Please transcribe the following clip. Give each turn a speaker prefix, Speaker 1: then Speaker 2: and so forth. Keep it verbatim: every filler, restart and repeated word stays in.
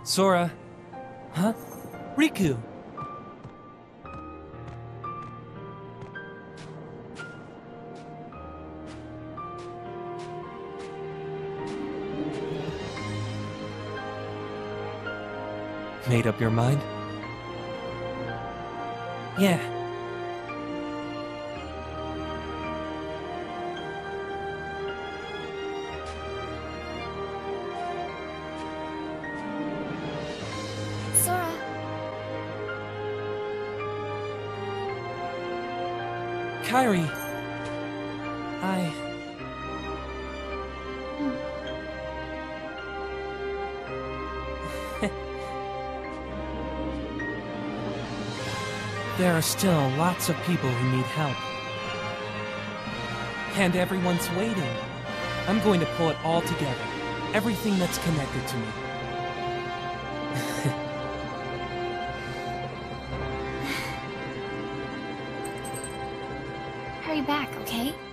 Speaker 1: Sora. Huh? Riku! Made up your mind? Yeah.
Speaker 2: Sora.
Speaker 1: Kairi. I... There are still lots of people who need help. And everyone's waiting. I'm going to pull it all together. Everything that's connected to me.
Speaker 2: Hurry back, okay?